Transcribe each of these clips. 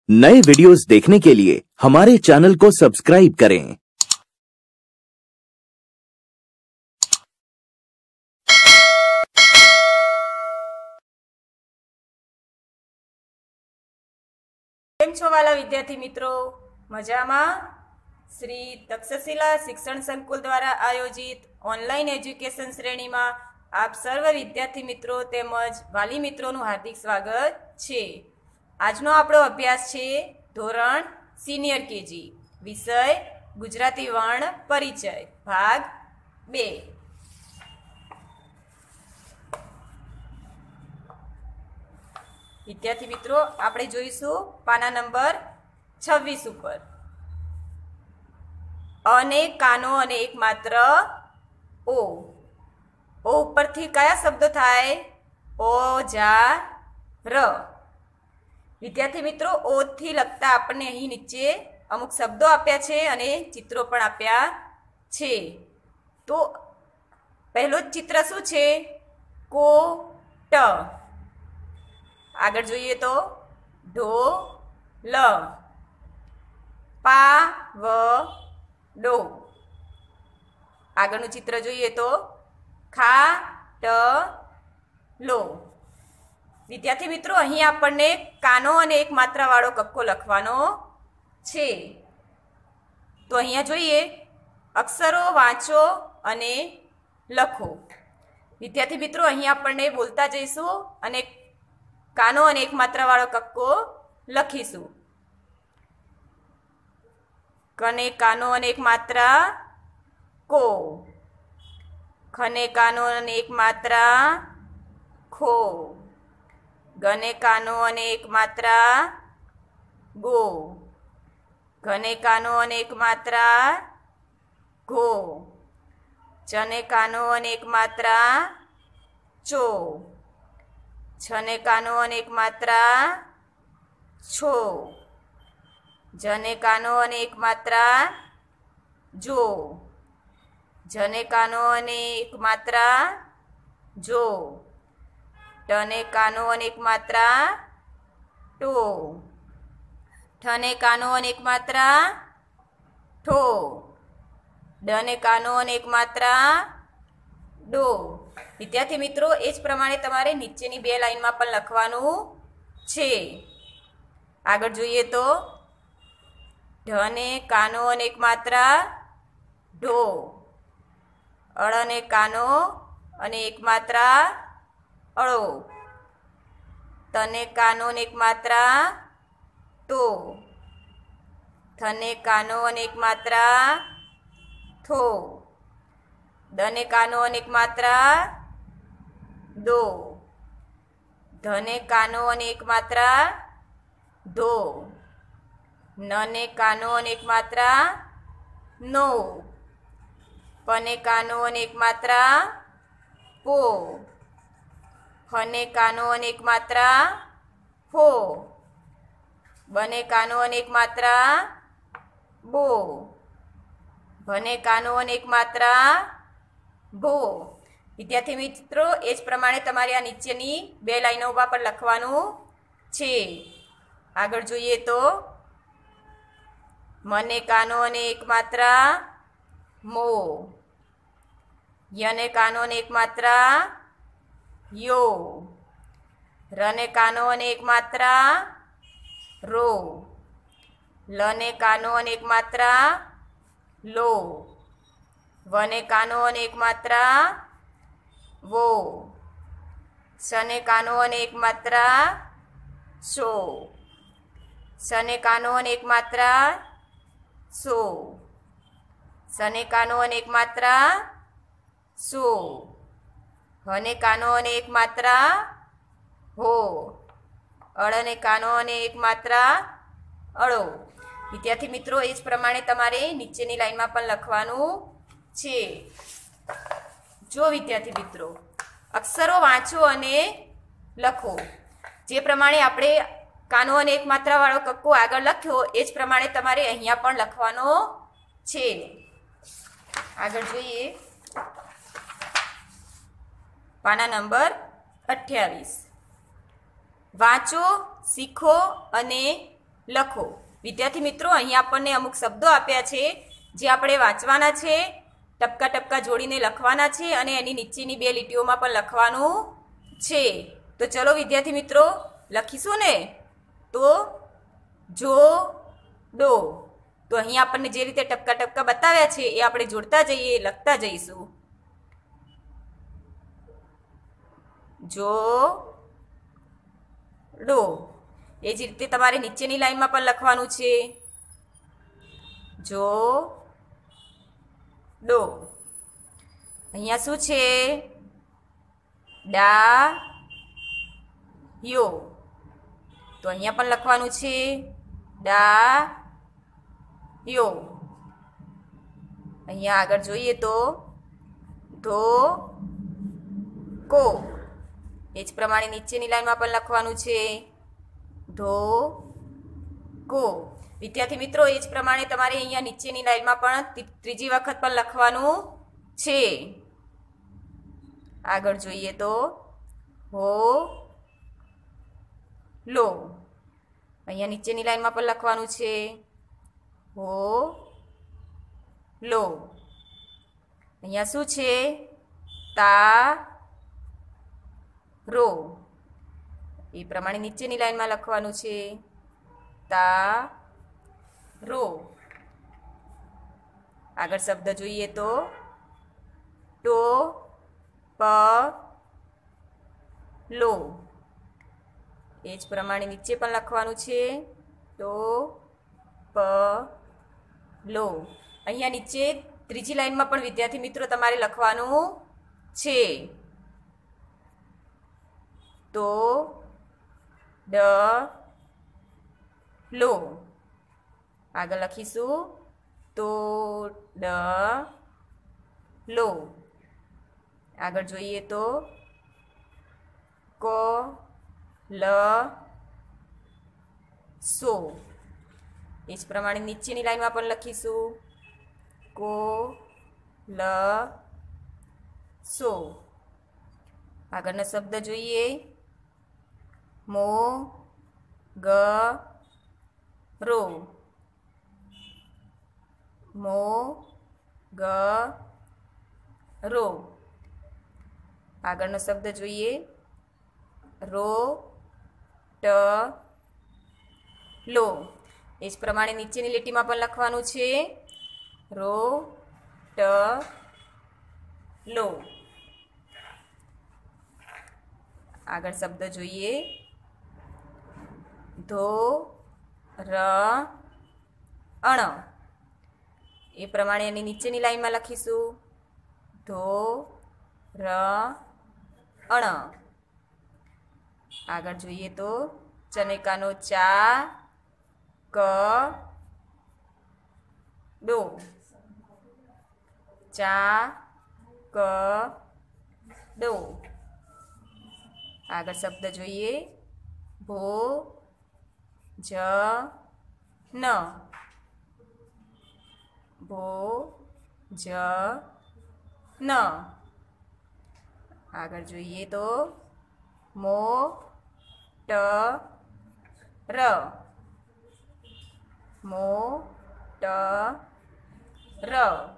नए वीडियोस देखने के लिए हमारे चैनल को सब्सक्राइब करें। કેમ છો વાલા વિદ્યાર્થી મિત્રો? મજામાં? શ્રી તક્ષશિલા શિક્ષણ સંકુલ દ્વારા આયોજિત ઓનલાઈન એજ્યુકેશન શ્રેણીમાં આપ સર્વ વિદ્યાર્થી મિત્રો તેમજ વાલી મિત્રોનું હાર્દિક સ્વાગત છે। આજનો આપણો અભ્યાસ છે ધોરણ સિનિયર કેજી, વિષય ગુજરાતી વર્ણ પરિચય, ભાગ 2। विद्यार्थी मित्रों આપણે જોઈશું પાના નંબર 26 ઉપર અને કાનો અને એક માત્ર ઓ ઉપરથી કયા શબ્દો થાય? ઓજાર। વિદ્યાર્થી મિત્રો ઓ થી લગતા આપણને અહીં નીચે અમુક શબ્દો આપ્યા છે અને ચિત્રો પણ આપ્યા છે। તો પહેલું ચિત્ર શું છે? કોટ। આગળ જોઈએ તો ઢોલ, પાવડો। આગળનું ચિત્ર જોઈએ તો ખાટલો। વિદ્યાર્થી મિત્રો અહીં આપણને કાનો અને એક માત્રાવાળો કક્કો લખવાનો છે। તો અહીંયા જોઈએ અક્ષરો વાંચો અને લખો। વિદ્યાર્થી મિત્રો અહીં આપણને બોલતા જઈશું અને કાનો અને એક માત્રાવાળો કક્કો લખીશું। કને કાનો અને એક માત્રા કો, ખને કાનો અને એક માત્રા ખો, ગને કાનો અને એક માત્રા ગો, ઘને કાનો અને એક માત્રા ઘો, ચને કાનો અને એક માત્રા ચો, छने कानो અને એક માત્રા છો, જને કાનો અને એક માત્રા જો, જને કાનો અને એક માત્રા જો, ટને કાનો અને એક માત્રા ટો, ઠને કાનો અને એક માત્રા ઠો, ડને કાનો અને એક માત્રા ડો। વિદ્યાર્થી મિત્રો એ જ પ્રમાણે તમારે નીચેની બે લાઈનમાં પણ લખવાનું છે। આગળ જોઈએ તો ઢને કાનો અને એક માત્રા ઢો, અળને કાનો અને એક માત્રા અળો, તને કાનો અને એક માત્રા તો, થને કાનો અને એક માત્રા થો, દને કાનો અને એક માત્રા दो, धने कानो અને એક માત્રા ધો, નને કાનો અને એક માત્રા નો, પને કાનો અને એક માત્રા પો, ફને કાનો અને એક માત્રા ફો, બને કાનો અને એક માત્રા બો, ભને કાનો અને એક માત્રા ભો। વિદ્યાર્થી મિત્રો એ જ પ્રમાણે તમારે આ નીચેની બે લાઈનો પર લખવાનું છે। આગળ જોઈએ તો મને કાનો અને એક માત્રા મો, યને કાનો અને એક માત્રા યો, રને કાનો અને એક માત્રા રો, લને કાનો અને એક માત્રા લો, વને કાનો અને એક માત્રા वो, सने कानो અને એક માત્રા सो, सने कानो અને એક માત્રા सो, सने कानो અને એક માત્રા सो, हने कानो અને એક માત્રા हो, અળને કાનો અને એક માત્રા અળો। વિદ્યાર્થી મિત્રો એ જ પ્રમાણે તમારે નીચેની લાઈનમાં પણ લખવાનું છે। જો વિદ્યાર્થી મિત્રો અક્ષરો વાંચો અને લખો। જે પ્રમાણે આપણે કાનો અને એક માત્રાવાળો કક્કો આગળ લખ્યો એ જ પ્રમાણે તમારે અહીંયા પણ લખવાનો છે। આગળ જોઈએ પાના નંબર 28। વાંચો, શીખો અને લખો। વિદ્યાર્થી મિત્રો, અહીં આપણને અમુક શબ્દો આપ્યા છે જે આપણે વાંચવાના છે, ટપકા ટપકા જોડીને લખવાના છે અને એની નીચેની બે લીટીઓમાં પણ લખવાનું છે। તો ચલો વિદ્યાર્થી મિત્રો, લખીશું ને? તો જો ડો, તો અહીં આપણને જે રીતે ટપકા ટપકા બતાવ્યા છે એ આપણે જોડતા જઈએ, લખતા જઈશું। જો ડો, એ જ રીતે તમારે નીચેની લાઈનમાં પણ લખવાનું છે। જો ડો, અહીંયા શું છે? ડા યો, તો અહીંયા પણ લખવાનું છે ડા યો। અહીંયા આગળ જોઈએ તો ધો કો, એ જ પ્રમાણે નીચેની લાઈનમાં પણ લખવાનું છે ધો કો। વિદ્યાર્થી મિત્રો, એ જ પ્રમાણે તમારે અહીંયા નીચેની લાઈનમાં પણ ત્રીજી વખત પણ લખવાનું છે। આગળ જોઈએ તો હો લો, અહીંયા નીચેની લાઈનમાં પણ લખવાનું છે હો લો। અહીંયા શું છે? તા રો, એ પ્રમાણે નીચેની લાઈનમાં લખવાનું છે તા રો। આગળ શબ્દ જોઈએ તો ટો પ લો, એ જ પ્રમાણે નીચે પણ લખવાનું છે ટો પ લો। અહીંયા નીચે ત્રીજી લાઈનમાં પણ વિદ્યાર્થી મિત્રો તમારે લખવાનું છે તો ડ લો। આગળ લખીશું તો ડ લો। આગળ જોઈએ તો કો લ સો, એ જ પ્રમાણે નીચેની લાઈનમાં પણ લખીશું કો લ સો। આગળનો શબ્દ જોઈએ મો ગ રો, મો ગ રો। આગળનો શબ્દ જોઈએ રો ટ લો, એ જ પ્રમાણે નીચેની લીટીમાં પણ લખવાનું છે રો ટ લો। આગળ શબ્દ જોઈએ ધો ર અણ, એ પ્રમાણે એની નીચેની લાઈનમાં લખીશું ધો ર અણ। આગળ જોઈએ તો ચનેકાનો ચા ક ડો, ચા ક ડો। આગળ શબ્દ જોઈએ ભો જ ન, ભો જ ન। આગળ જોઈએ તો મો ટ ર, મો ટ ર।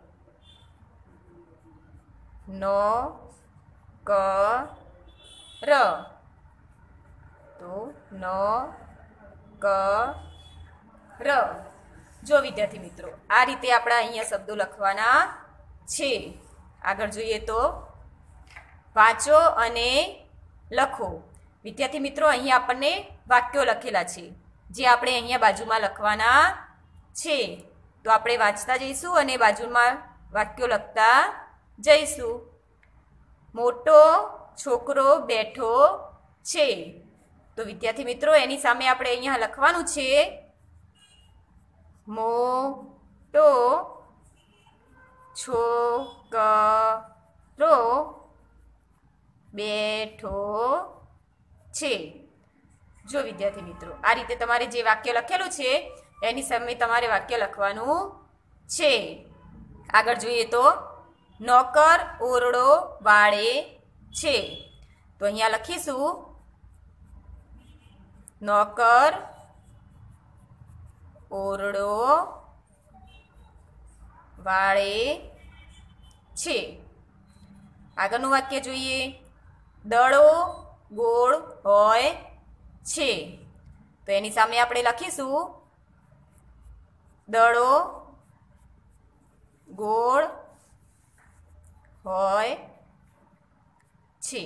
નો ક ર, તો નો ક ર। જો વિદ્યાર્થી મિત્રો, આ રીતે આપણા અહીંયા શબ્દો લખવાના છે। આગળ જોઈએ તો વાંચો અને લખો। વિદ્યાર્થી મિત્રો, અહીંયા આપણને વાક્યો લખેલા છે જે આપણે અહીંયા બાજુમાં લખવાના છે। તો આપણે વાંચતા જઈશું અને બાજુમાં વાક્યો લખતા જઈશું। મોટો છોકરો બેઠો છે, તો વિદ્યાર્થી મિત્રો એની સામે આપણે અહીંયા લખવાનું છે મોટો છોકરો બેઠો છે। જો વિદ્યાર્થી મિત્રો, આ રીતે તમારે જે વાક્ય લખેલું છે એની સામે તમારે વાક્ય લખવાનું છે। આગળ જોઈએ તો નોકર ઓરડો વાળે છે, તો અહીંયા લખીશું નોકર ઓરડો વાળે છે. આગળનું વાક્ય જોઈએ. દડો ગોળ હોય છે. તો એની સામે આપણે લખીશું દડો ગોળ હોય છે.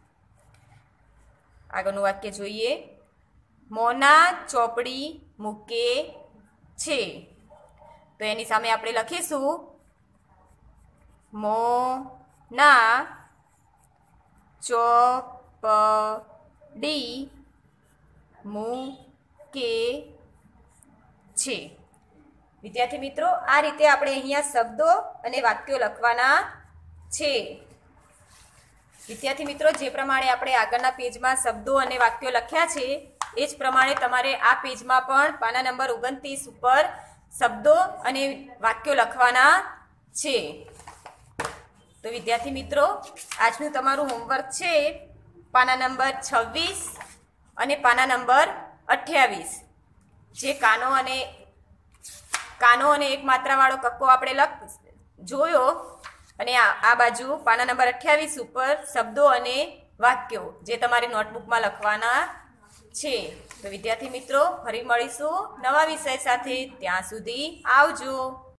આગળનું વાક્ય જોઈએ. મોના ચોપડી મૂકે છે. તો એની સામે આપણે લખીશું મોના ચોપડી મૂકે છે. વિદ્યાર્થી મિત્રો, આ રીતે આપણે અહીંયા શબ્દો અને વાક્યો લખવાના છે. વિદ્યાર્થી મિત્રો, જે પ્રમાણે આપણે આગળના પેજમાં શબ્દો અને વાક્યો લખ્યા છે એ જ પ્રમાણે તમારે આ પેજમાં પણ પાના નંબર 29 ઉપર શબ્દો અને વાક્યો લખવાના છે. તો વિદ્યાર્થી મિત્રો, આજનું તમારું હોમવર્ક છે પાના નંબર 26 અને પાના નંબર 28. જે કાનો અને એક માત્રાવાળો કક્કો આપણે જોયો, અને આ બાજુ પાના નંબર 28 ઉપર શબ્દો અને વાક્યો જે તમારી નોટબુકમાં લખવાના છે. તો વિદ્યાર્થી મિત્રો, ફરી મળીશું નવા વિષય સાથે. ત્યાં સુધી આવજો.